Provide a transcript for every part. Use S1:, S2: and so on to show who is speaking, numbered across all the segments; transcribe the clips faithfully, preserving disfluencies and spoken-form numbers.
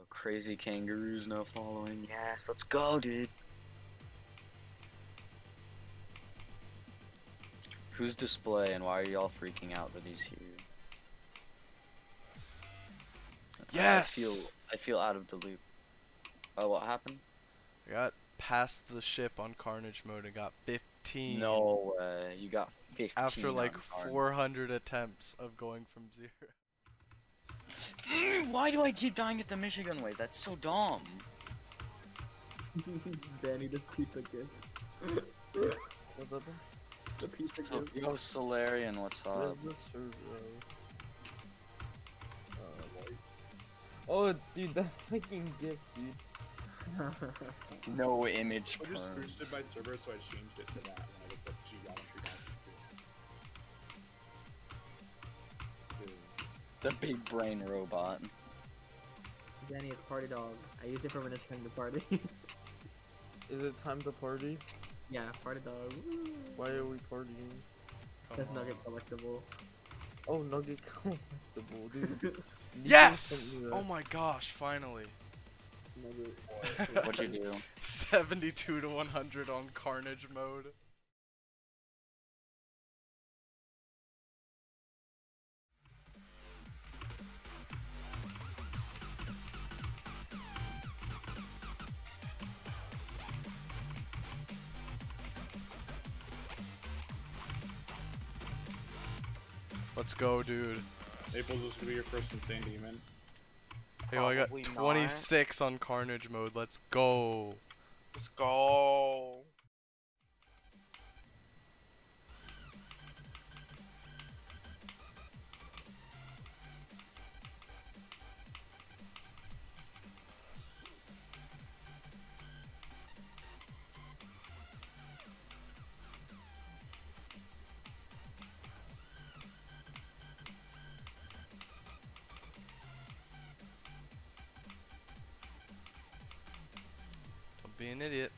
S1: crazy kangaroos no following. Yes, let's go, dude. Who's display and why are y'all freaking out that he's here?
S2: Yes!
S1: I feel I feel out of the loop. Oh, what happened?
S2: I got past the ship on Carnage mode and got fifteen.
S1: No way. You got fifteen.
S2: After like
S1: on
S2: four hundred attempts of going from zero.
S1: Why do I keep dying at the Michigan way? That's so dumb.
S3: Danny the pizza gift.
S4: What's up?
S3: The pizza
S1: So,
S3: gift.
S1: yo, Solarian, what's up?
S4: Where's the server? Uh, like... Oh, dude, that fucking gift, dude.
S1: No image
S5: I just
S1: perms.
S5: boosted my server, so I changed it to that when I looked up geometry boxes.
S1: The big brain robot.
S3: Zanny is party dog. I used it for when it's time to party.
S4: Is it time to party?
S3: Yeah, party dog. Woo.
S4: Why are we partying?
S3: That's nugget collectible.
S4: Oh, nugget collectible, dude.
S2: Yes! Oh my gosh, finally.
S3: Nugget.
S1: What'd you do?
S2: seventy-two to one hundred on Carnage mode. Let's go, dude.
S5: Naples is gonna be your first insane demon.
S2: Hey, yo, I got
S6: Probably not.
S2: twenty-six on Carnage mode. Let's go.
S6: Let's go.
S2: Don't be an idiot.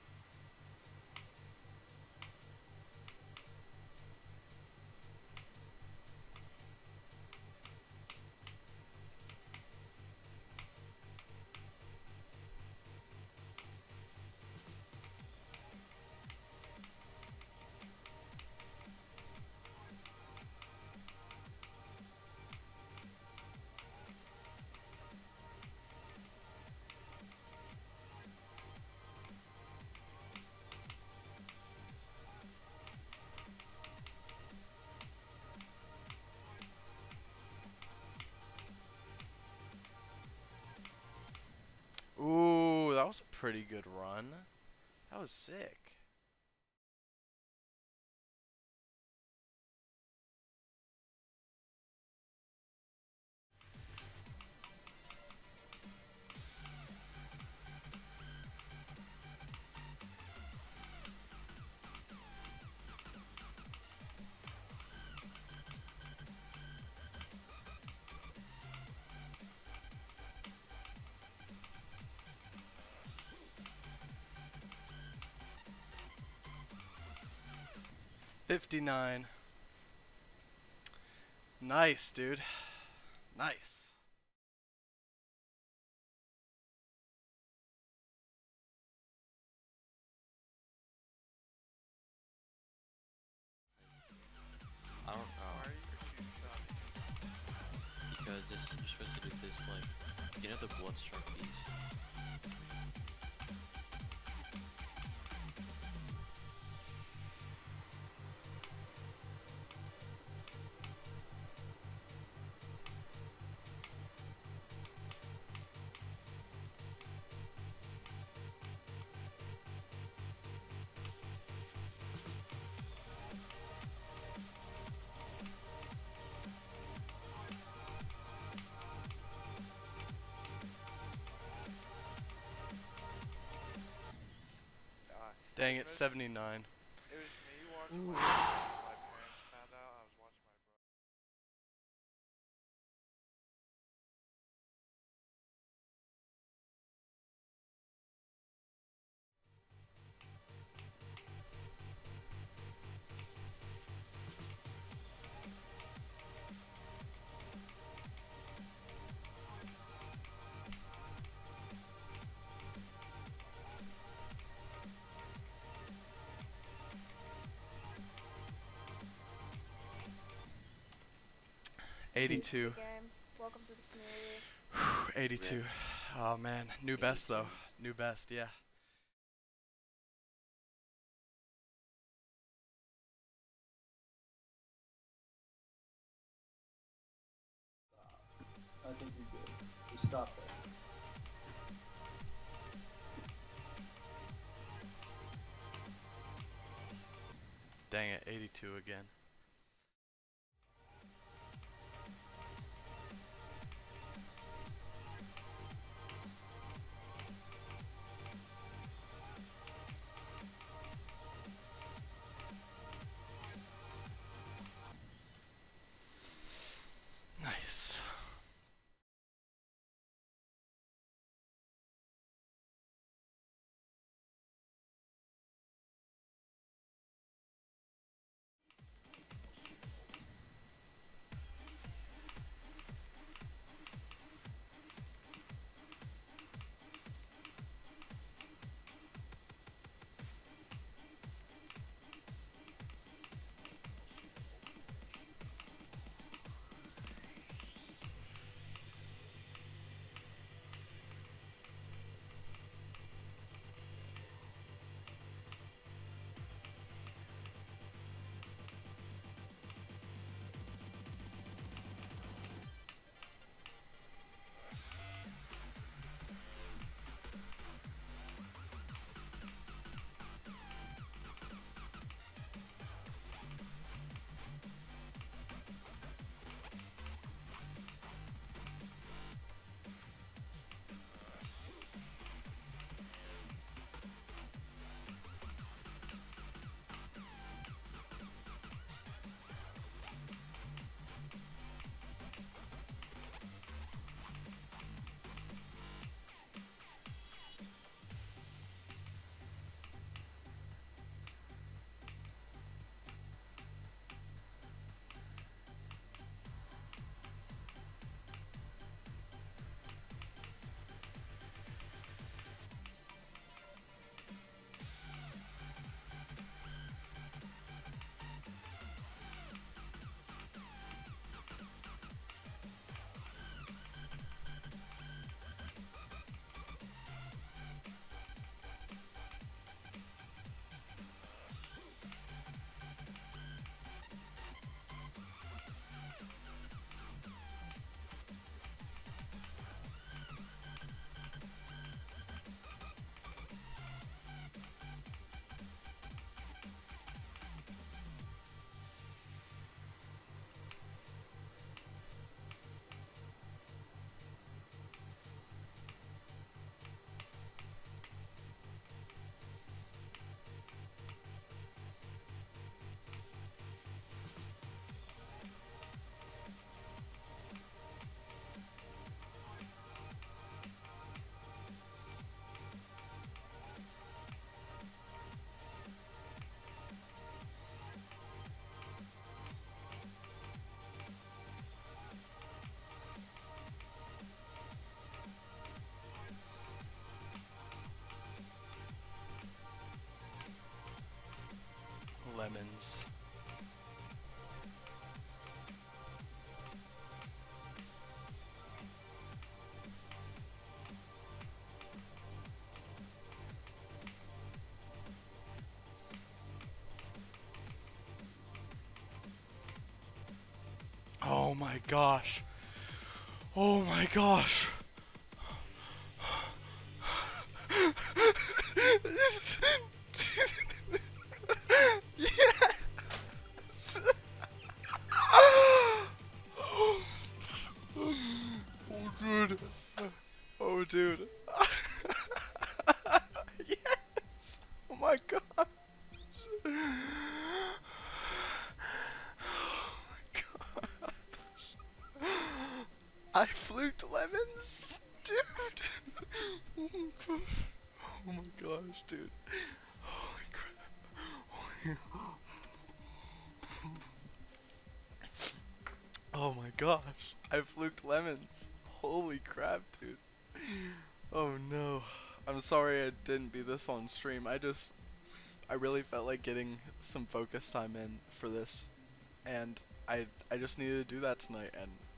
S2: Ooh, that was a pretty good run. That was sick. fifty-nine. Nice, dude. Nice.
S7: I don't know. Because this, you're supposed to do this, like, you know the bloodstruck beast?
S2: Dang it, seventy-nine.
S6: It was me watching my, my parents found out I was watching my brother.
S2: eighty-two.
S8: Game. Welcome to the community.
S2: eighty-two. Oh man, new best though. New best, yeah.
S9: I think you're good. Just stop there.
S2: Dang it, eighty-two again. Nice. Lemons. Oh my gosh. Oh my gosh. Yes. Oh dude. Oh dude. Yes. Oh my gosh. Oh my gosh. I fluked lemons, dude. Oh my gosh. Oh my gosh, dude. Holy crap. Oh my gosh. I fluked lemons. Holy crap, dude. Oh no. I'm sorry I didn't beat this on stream. I just, I really felt like getting some focus time in for this. And I, I just needed to do that tonight, and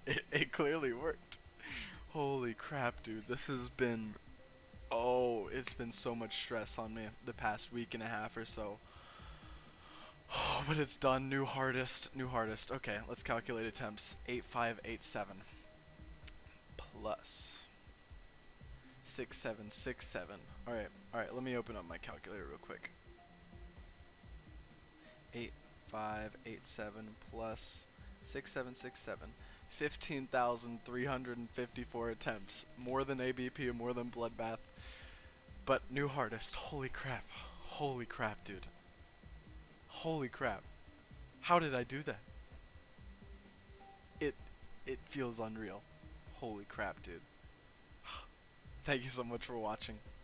S2: It, it clearly worked. Holy crap, dude. This has been... Oh, it's been so much stress on me the past week and a half or so. Oh, but it's done. New hardest. New hardest. Okay, let's calculate attempts. eight five eight seven. Plus... six seven six seven. Alright, alright, let me open up my calculator real quick. eight five eight seven plus six seven six seven. fifteen thousand three hundred fifty-four attempts. More than A B P and more than Bloodbath. But new hardest. Holy crap. Holy crap, dude. Holy crap. How did I do that? It it feels unreal. Holy crap, dude. Thank you so much for watching.